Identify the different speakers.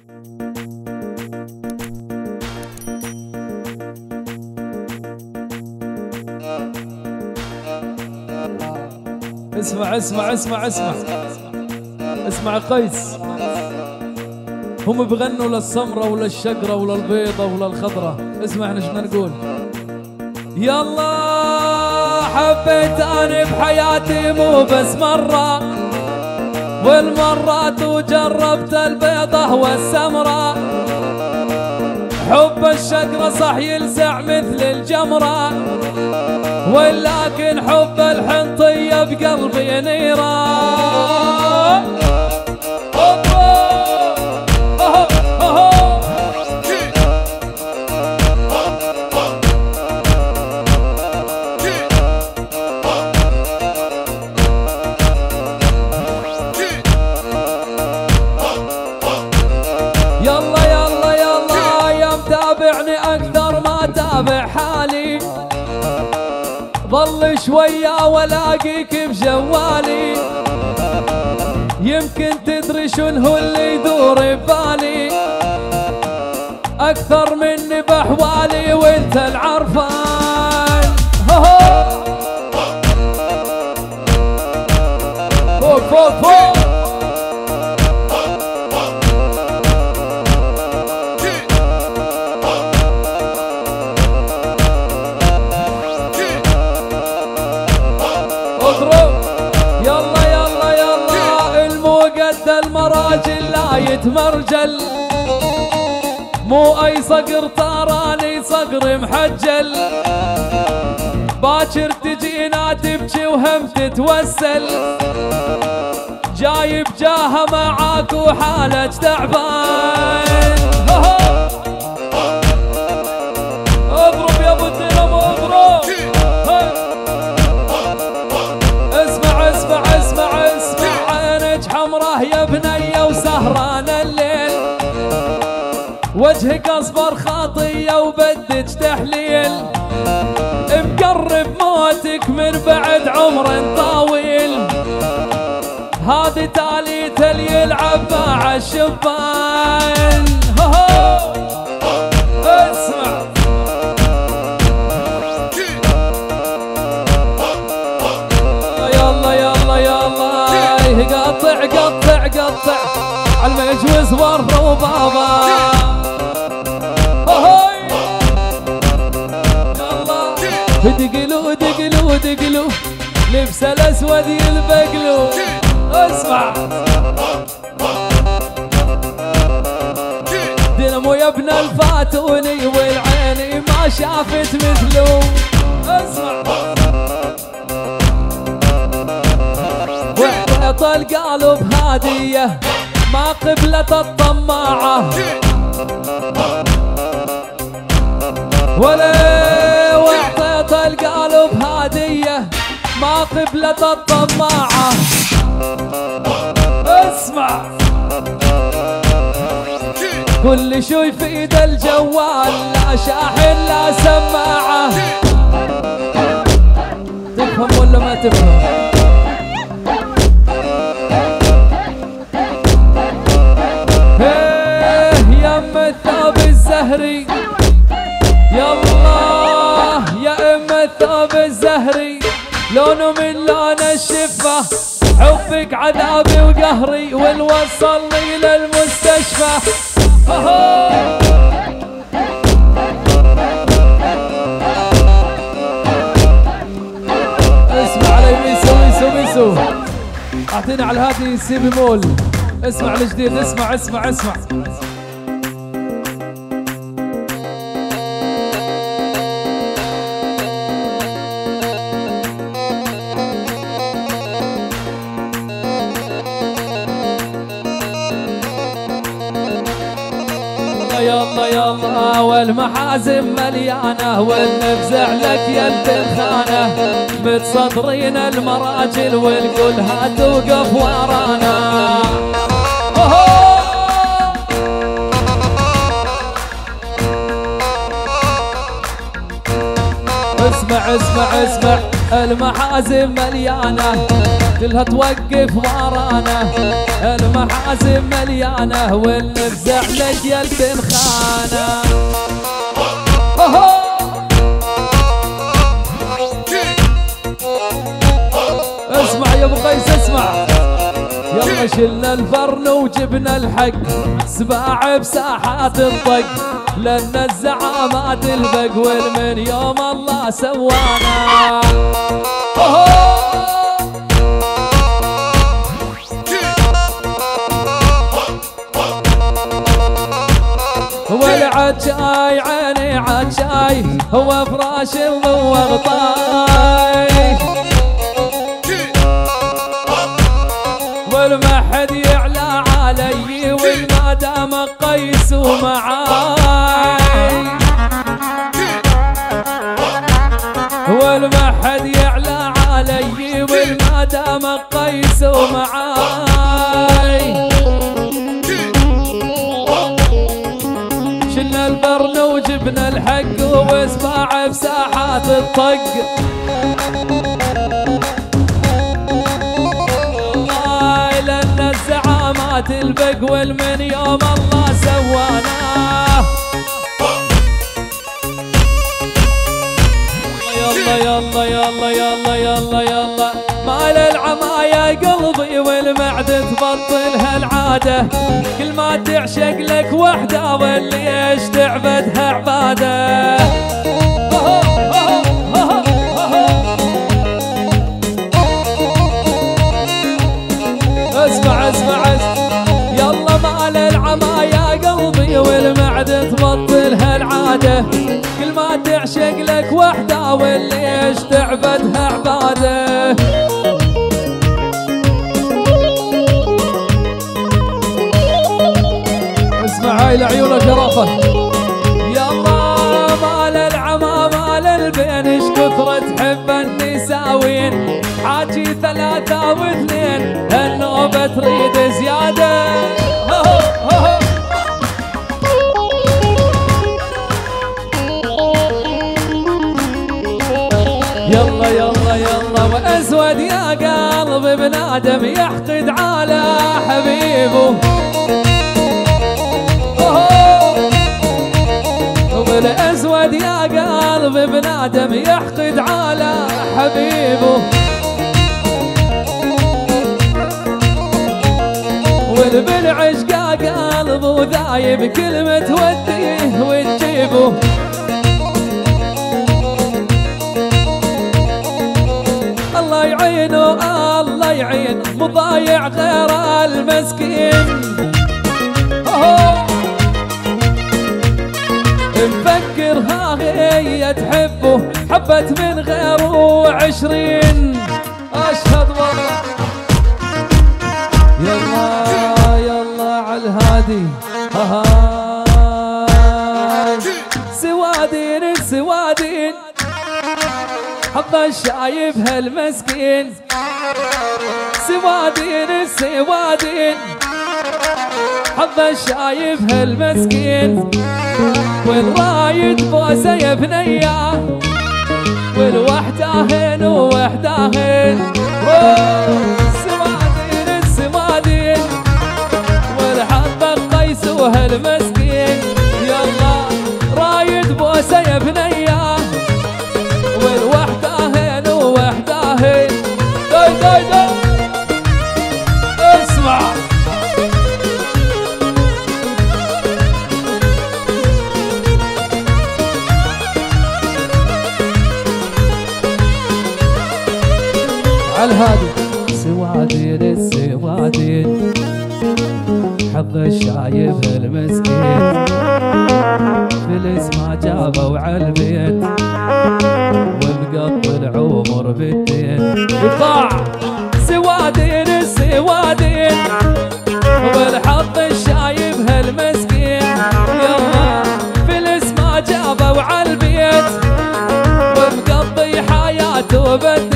Speaker 1: اسمع اسمع اسمع اسمع اسمع قيس، هم بغنوا للسمرة ولا الشقرة ولا البيضة ولا الخضرة. اسمع احنا شنا نقول. يلا حبيت اني بحياتي مو بس مرة، والمرات وجربت البيضة والسمرة. حب الشقرة صح يلسع مثل الجمرة، ولكن حب الحنطية بقلبي نيران. يلا يلا يلا يا متابعني أكثر ما تابع حالي، ظل شوية ولاقيك بجوالي، يمكن تدري شنو اللي يدور ببالي، أكثر مني بأحوالي وانت العرفان. فوق فوق فوق. يلا يلا يلا الموقد المراجل لا يتمرجل، مو اي صقر طاراني صقر محجل، باكر تجينا تبكي وهم تتوسل، جايب جاها معاك وحالك تعبان. اضرب يا ابو الدينامو اضرب. اسمع اسمع اسمع اسمع عينك حمراه يا بنيه وسهران الليل، وجهك اصفر خاطيه وبدك تحليل، مقرب موتك من بعد عمر طويل، هذه تاليت اللي يلعب مع الشبان. اسمع يلا يلا يلا قطع قطع قطع عالمجوز ورا وبابا. يلا دقلو دقلو دقلو لبس الاسود يلبقلو. اسمع دينامو يا ابن الفاتوني والعيني ما شافت مثله. اسمع وحطيت القلب هادية ما قبلة الطماعة، ولا وحطيت القلب هادية ما قبلة الطماعة. اسمع كل شو يفيد الجوال، لا شاحن لا سماعة. تفهم ولا ما تفهم؟ يم الثوب الزهري يلا يا ام الثوب الزهري، لونه من لون الشفة، حبك عذابي وقهري والوصلني للمستشفى. اسمع علي ميسو ميسو ميسو، اعطيني على الهادي سي بيمول. اسمع الجديد اسمع اسمع اسمع. يلا يلا والمحازم مليانة والنفزع لك يا البنخانة، متصدرين المراجل والكل هات وقف ورانا. اسمع اسمع اسمع المحازم مليانة كلها توقف ورانا، المحازم مليانة والنفزع لك يا التنخانة. اسمع يا ابو قيس اسمع، يلا شلنا الفرن وجبنا الحق، سباع بساحات الطق لان الزعامات البق والمن يوم الله سوانا. والعجاي عيني عجاي هو فراش وغطاي، والمحد يعلى علي والما دام قيس معاي، والمحد يعلى علي والما دام قيس معاي. شلنا البرن وجبنا الحق واسمع بساحات الطق، لأن الزعامات البق والمن يوم الله سوانا. يلا يلا يلا يلا يلا يلا مال العمايا قلبي والمعدة تبطلها العادة، كل ما تعشق لك وحدة واللي ايش تعبدها عبادة. اسمع اسمع يلا مال العمايا قلبي والمعدة تبطلها العادة، كل ما تعشق لك وحدة واللي ايش تعبدها عبادة. اسمع هاي لعيونك يا رافة، يلا مال العما مال البين ايش كثر تحب النساوين، حاجي 3 و2 النوبة تريد زيادة. يلا يلا يلا واسود يا قلب ابن ادم يحقد على حبيبه، والاسود يا قلب ابن ادم يحقد على حبيبه، والبالعشقا قلبه ذايب كلمة توديه وتجيبه. الله يعينه الله يعين مضايع غير المسكين، مفكرها هي تحبه حبت من غيره 20. اشهد والله يلا يلا عالهادي سوادين السوادين حظ الشايب هالمسكين، سوادين السوادين حظ الشايب هالمسكين، والرايد بوسه يا بنيه والوحداهن ووحداهن، سوادين السوادين والحظ القيس وهالمسكين، يلا رايد بوسه يا بنيه والوحداهن ووحداهن. داي داي داي اسمع عالهادي سوادين السوادين حظ الشايب المسكين، فلس ما جابوا عالبيت والقط العمر بالدين، يطلع سوادين السوادين والحظ الشايب هالمسكين، يلا فلس ما جابوا عالبيت ومقضي حياته بالدين.